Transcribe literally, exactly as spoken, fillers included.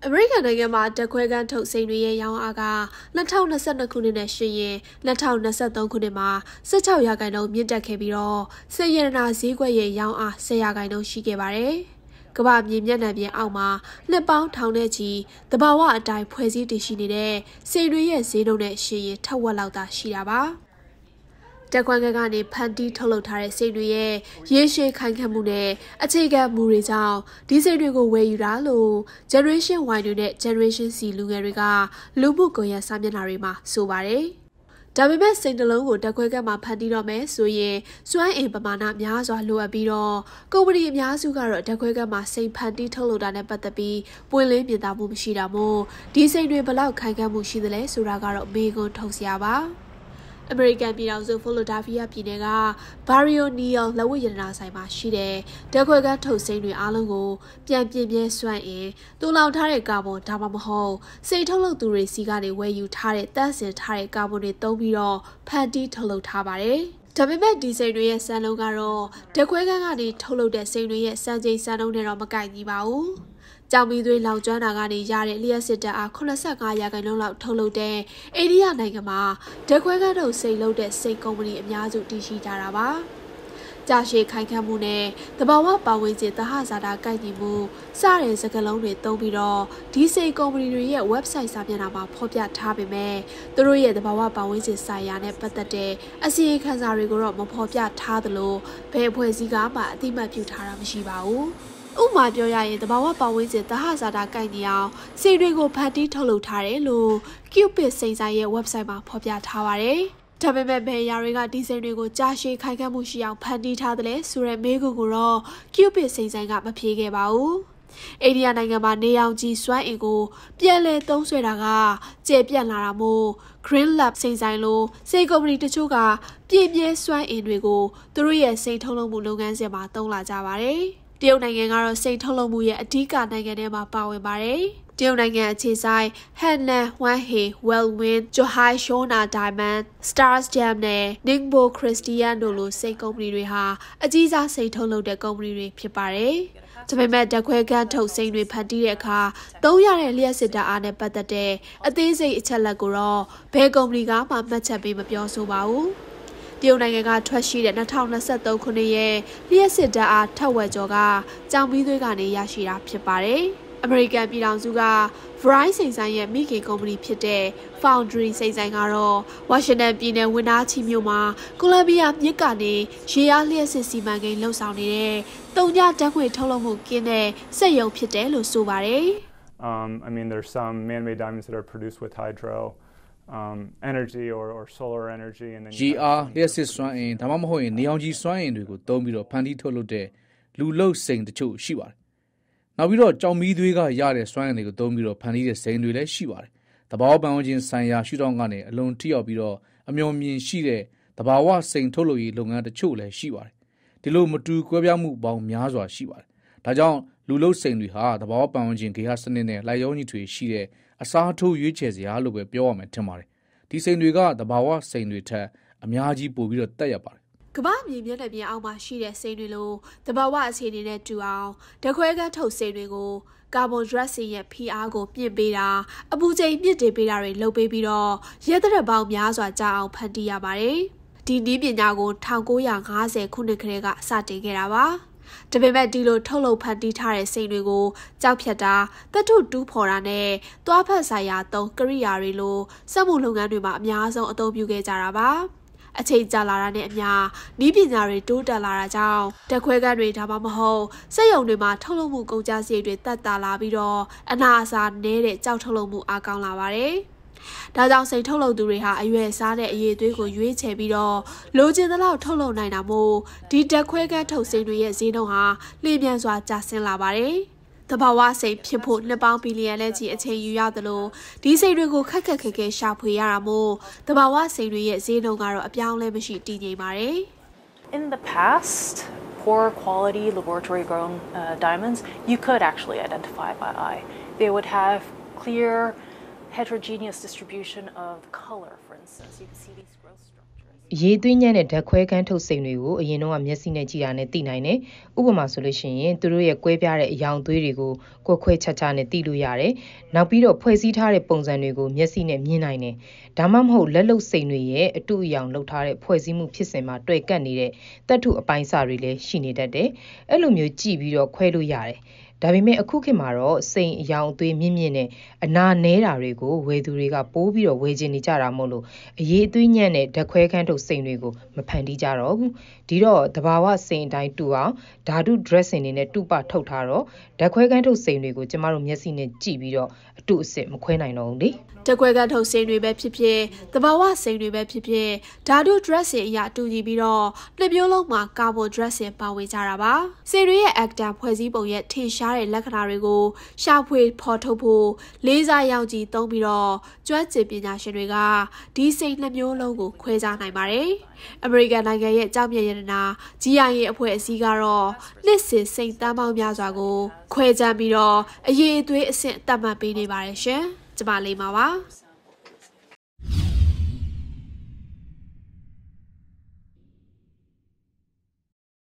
American နိုင်ငံမှာတက်ခွဲကန်းထုတ်စိန်တွေရဲ့ရောင်းအားကtwo thousand twenty-twoခုနှစ်နဲ့ယှဉ်ရင်two thousand twenty-threeခုနှစ်မှာsixteenရာခိုင်နှုန်းမြင့်တက်ခဲ့ပြီးတော့စိတ်ရတနာဈေးကွက်ရဲ့ရောင်းအားtenရာခိုင်နှုန်းရှိခဲ့ပါတယ်။ကမ္ဘာမြေမျက်နှာပြင်အောက်မှာနှစ်ပေါင်းထောင်နဲ့ချီတဘာဝအတိုင်းဖွဲ့စည်းတည်ရှိနေတဲ့စိန်တွေရဲ့ဈေးနှုန်းနဲ့ယှဉ်ရင်ထက်ဝက်လောက်သာရှိတာပါ။တက်ခွဲကန်းကနေဖန်တီးထုတ်လုပ်ထားတဲ့စိတ်တွေရဲ့ရေရှည်ခိုင်ခန့်မှုနဲ့အခြေခံမူတွေကြောင့်ဒီစိတ်တွေကိုဝယ်ယူတာလို့ Generation Y တွေနဲ့ Generation C လူငယ်တွေကလူမှုကွန်ရက်စာမျက်နှာတွေမှာဆိုပါတယ်။ဒါပေမဲ့စိတ်နှလုံးကိုတက်ခွဲကန်းမှာဖန်တီးတော့မယ်ဆိုရင်စွမ်းအင်ပမာဏများစွာလိုအပ်ပြီးတော့ကုမ္ပဏီအများစုကတော့တက်ခွဲကန်းမှာစိတ်ဖန်တီးထုတ်လုပ်တာနဲ့ပတ်သက်ပြီးပွင့်လင်းမြင်သာမှုမရှိတာမို့ဒီစိတ်တွေဘယ်လောက်ခိုင်ခန့်မှုရှိသလဲဆိုတာကတော့မေးခွန်းထုတ်စရာပါ။ American ပြည်ထောင်စု Philadelphia ပြည်နယ်က Barrio Neal လက်ဝတ်ရတနာဆိုင်မှာရှိတဲ့တက်ခွဲကန်းထုတ်စိမ်းတွေအားလုံးကိုပြန်ပြင်းပြဲစွမ်းအင်တူလောင်ထားတဲ့ကာဗွန်ဒါမှမဟုတ်စိတ်ထုတ်လုပ်သူတွေစီကနေဝယ်ယူထားတဲ့တန့်စင်ထားတဲ့ကာဗွန်တွေသုံးပြီးတော့ဖန်တီးထုတ်လုပ်ထားပါတယ်။ဒါပေမဲ့ဒီစိမ်းတွေရဲ့စံနှုန်းကတော့တက်ခွဲကန်းကနေထုတ်လုပ်တဲ့စိမ်းတွေရဲ့စံချိန်စံနှုန်းနဲ့တော့မကိုက်ညီပါဘူး။ကြောင်မီသွေးလောင်ကျွမ်းတာကနေရတဲ့လျှက်စစ်တပ်အားeighty-fiveရာခိုင်နှုန်းလောက်ထုတ်လုပ်တဲ့အိန္ဒိယနိုင်ငံမှာဓာတ်ခွဲကန်းတို့စိတ်လုပ်တဲ့စိတ်ကုမ္ပဏီအများစုတည်ရှိကြတာပါ။ကြာရှည်ခိုင်ခန့်မှုနဲ့တဘာဝပတ်ဝန်းကျင်သဟဇာတာကိုက်ညီမှုစတဲ့စကားလုံးတွေသုံးပြီးတော့ဒီစိတ်ကုမ္ပဏီတွေရဲ့ website စာမျက်နှာမှာဖော်ပြထားပေမဲ့သူတို့ရဲ့တဘာဝပတ်ဝန်းကျင်ဆိုင်ရာနဲ့ပတ်သက်တဲ့အစီရင်ခံစာတွေကိုတော့မဖော်ပြထားသလိုဘယ်အဖွဲ့အစည်းကမှအတိအမှတ်ပြုထားတာမရှိပါဘူး။ဥပမာပြောရရင်တဘာဝပတ်ဝန်းကျင်သဟဇာတာကိုက်ညီအောင်စိတ်တွေကိုဖန်တီးထုတ်လုပ်ထားတယ်လို့ Cupid စိန်ဆိုင်ရဲ့ website မှာဖော်ပြထားပါတယ်။ဒါပေမဲ့ဘယ်အရာတွေကဒီစိတ်တွေကိုကြာရှည်ခိုင်ခန့်မှုရှိအောင်ဖန်တီးထားသလဲဆိုတဲ့မေးခွန်းကိုတော့ Cupid စိန်ဆိုင်ကမဖြေခဲ့ပါဘူး။အိန္ဒိယနိုင်ငံမှာနေရောင်ခြည်စွမ်းအင်ကိုပြန်လည်သုံးစွဲတာကကျေပြန့်လာတာမို့ Green Lab စိန်ဆိုင်လိုစိတ်ကုမ္ပဏီတချို့ကပြည့်ပြည့်စွမ်းအင်တွေကိုသူတို့ရဲ့စိတ်ထုတ်လုပ်မှုလုပ်ငန်းစဉ်မှာသုံးလာကြပါတယ်။တရုတ်နိုင်ငံကတော့စိတ်ထုတ်လုပ်မှုရဲ့အဓိကနိုင်ငံထဲမှာပါဝင်ပါတယ်။တရုတ်နိုင်ငံအခြေဆိုင် Henan, Wanhei, Wellwin, Zhuhai Shona Diamond, Stars Gem နဲ့ Ningbo Christian တို့လိုစိတ်ကုမ္ပဏီတွေဟာအကြီးစားစိတ်ထုတ်လုပ်တဲ့ကုမ္ပဏီတွေဖြစ်ပါတယ်။ဒါပေမဲ့ဓာတ်ခွဲကန်းထုတ်စိမ်းတွေဖန်တီးတဲ့အခါသုံးရတဲ့လျှက်စစ်တပ်အားနဲ့ပတ်သက်တဲ့အသေးစိတ်အချက်လက်ကိုတော့ဘယ်ကုမ္ပဏီကမှမှတ်ချက်ပေးမပြောဆိုပါဘူး။တရုတ်နိုင်ငံကထွက်ရှိတဲ့twenty twenty-threeခုနှစ်ရဲ့လျှက်စစ်တပ်အားထက်ဝက်ကျော်ကကြောင်မီးသွေးကနေရရှိတာဖြစ်ပါတယ်။ American ပြည်ထောင်စုက Verizon စိန်ဆိုင်ရဲ့မိခင်ကုမ္ပဏီဖြစ်တဲ့ Foundry စိန်ဆိုင်ကတော့ Washington ပြည်နယ်ဝန်သားချီမြို့မှာကိုလံဘီယာမြစ်ကနေရေအားလျှက်စစ်စီမံကိန်းလှုပ်ဆောင်နေတဲ့တုံညဓာတ်ငွေထုတ်လုပ်မှုကင်းတဲ့စက်ရုံဖြစ်တယ်လို့ဆိုပါတယ်။ Um, I mean, there's some man-made diamonds that are produced with hydro um, energy or, or solar energy, and then. ရေအားလျှက်စစ်စွမ်းအင်ဒါမှမဟုတ်ရင်နေအောင်ကြီးစွမ်းအင်တွေကိုသုံးပြီးတော့ဖန်တီးထုတ်လုပ်တဲ့လူလုတ်စိန်တချို့ရှိပါတယ်။နောက်ပြီးတော့ကြောင်မီးသွေးကရတဲ့စွမ်းအင်တွေကိုသုံးပြီးတော့ဖန်တီးတဲ့စိန်တွေလည်းရှိပါတယ်။တဘာဝပတ်ဝန်းကျင်ဆိုင်ရာရှုထောင့်ကနေအလွန်ထိရောက်ပြီးတော့အမျှော်မြင်ရှိတဲ့တဘာဝစိန်ထုတ်လုပ်ရေးလုပ်ငန်းတချို့လည်းရှိပါတယ်။ဒီလိုမတူကွဲပြားမှုပေါင်းများစွာရှိပါတယ်။ဒါကြောင့်လူလုတ်စိန်တွေဟာတဘာဝပတ်ဝန်းကျင်ဂေဟစနစ်နဲ့လိုက်ရောညီထွေရှိတဲ့အစားထိုးရွေးချယ်စရာလို့ပဲပြောရမယ်ထင်ပါတယ်။ဒီစိန်တွေကတဘာဝစိန်တွေထက်အများကြီးပိုပြီးတော့တက်ရပါတယ်ကမ္ဘာမြေမျက်နှာပြင်အောက်မှာရှိတဲ့စိန်တွေလိုတဘာဝအခြေအနေနဲ့တူအောင်ဓာတ်ခွဲကန်းထုတ်စိန်တွေကိုကာဗွန်ဒြပ်စင်ရဲ့ဖိအားကိုမြင့်ပေးတာအပူချိန်မြင့်တင်ပေးတာတွေလုပ်ပေးပြီးတော့ရဲတရက်ပေါင်းများစွာကြာအောင်ဖန်တီးရပါတယ်။ဒီနည်းပညာကိုnineteen fiftyခုနှစ်ကတည်းကစတင်ခဲ့တာပါ။ဒါပေမဲ့ဒီလိုထုတ်လုပ်ဖန်တီးထားတဲ့စိန်တွေကိုကြောက်ဖြတ်တာတတ်ထုတူးဖော်တာနဲ့သွားဖက်ဆိုင်ရာသုံးကိရိယာတွေလိုစက်မှုလုပ်ငန်းတွေမှာအများဆုံးအသုံးပြုခဲ့ကြတာပါ။အချိန်ကြာလာတာနဲ့အမျှနည်းပညာတွေတိုးတက်လာတာကြောင့်ဓာတ်ခွဲကန်းတွေဒါမှမဟုတ်စက်ရုံတွေမှာထုတ်လုပ်မှုကုန်ကျစရိတ်တွေတက်တာလာပြီးတော့အနာအဆာနည်းတဲ့ကြောက်ထုတ်လုပ်မှုအားကောင်းလာပါတယ်။ဒါကြောင့်စိတ်ထုတ်လုပ်သူတွေဟာအရွယ်စားတဲ့အရေးသွေးကိုရွေးချယ်ပြီးတော့လိုချင်သလောက်ထုတ်လုပ်နိုင်တာမို့ဒီဓာတ်ခွဲကန်းထုတ်စိမ်းတွေရဲ့ဈေးနှုန်းဟာလျင်မြန်စွာကျဆင်းလာပါတယ်။တဘာဝစိတ်ဖြစ်ဖို့နှစ်ပေါင်းဘီလီယံနဲ့ချီအချိန်ယူရသလိုဒီစိတ်တွေကိုခက်ခက်ခဲခဲရှာဖွေရတာမို့တဘာဝစိတ်တွေရဲ့ဈေးနှုန်းကတော့အပြောင်းလဲမရှိတည်ငြိမ်ပါတယ်။ In the past, poor quality laboratory grown uh, diamonds you could actually identify by eye. They would have clear heterogeneous distribution of color, for instance. You can see these growth structures. ရေသွင်းညံ့တဲ့ဓာတ်ခွဲခန်းထုတ်စိန်တွေကိုအရင်တော့မျက်စိနဲ့ကြည့်ရနဲ့သိနိုင်တယ်။ဥပမာဆိုလို့ရှိရင်သူတို့ရဲ့ကွဲပြားတဲ့အယောင်သွေးတွေကိုကွက်ခွဲခြားခြားနဲ့သိလို့ရတယ်။နောက်ပြီးတော့ဖွဲ့စည်းထားတဲ့ပုံစံတွေကိုမျက်စိနဲ့မြင်နိုင်တယ်။ဒါမှမဟုတ်လက်လုပ်စိန်တွေရဲ့အတူအယောင်လုပ်ထားတဲ့ဖွဲ့စည်းမှုဖြစ်စဉ်မှာတွေ့ကပ်နေတဲ့တပ်ထုအပိုင်းအစတွေလည်းရှိနေတတ်တယ်။အဲ့လိုမျိုးကြည့်ပြီးတော့ခွဲလို့ရတယ်။ဒါပေမဲ့အခုခေတ်မှာတော့စိန်အယောင်အသွေးမြင့်မြင့်နဲ့အနာနဲတာတွေကိုဝယ်သူတွေကပိုးပြီးတော့ဝယ်ချင်နေကြတာမို့လို့အရေးအသွေးညံ့တဲ့ဓာတ်ခွဲခန်းထုတ်စိန်တွေကိုမဖန်တီးကြတော့ဘူးဒီတော့တဘာဝစိန်အတိုင်းတူအောင်ဓာတု dressing တွေနဲ့တူပထုတ်ထားတော့ဓာတ်ခွဲခန်းထုတ်စိန်တွေကိုကျမတို့မျက်စိနဲ့ကြည့်ပြီးတော့အတုအစစ်မခွဲနိုင်တော့ဘူးလေဓာတ်ခွဲခန်းထုတ်စိန်တွေပဲဖြစ်ဖြစ်တဘာဝစိန်တွေပဲဖြစ်ဖြစ်ဓာတု dressing အရာတူညီပြီးတော့နှစ်မျိုးလုံးမှာကာဗွန် dressing ပါဝင်ကြတာပါစိန်တွေရဲ့ actor ဖွဲ့စည်းပုံရဲ့ထင်ရှားတဲ့လက္ခဏာတွေကိုရှာဖွေဖော်ထုတ်ဖို့လေးစားရောင်ကြီးသုံးပြီးတော့ကျွမ်းကျင်ပညာရှင်တွေကဒီစိန်နှစ်မျိုးလုံးကိုခွဲခြားနိုင်ပါတယ်အမေရိကန်နိုင်ငံရဲ့ကြောက်မြတ်ရတနာ G I A အဖွဲ့အစည်းကတော့နှစ်စဉ်စိန်တန်းပေါင်းများစွာကိုခွဲခြားပြီးတော့အရေးအသွေးအဆင့်သတ်မှတ်ပေးနေပါတယ်ရှင်ကျမလေးပါပါ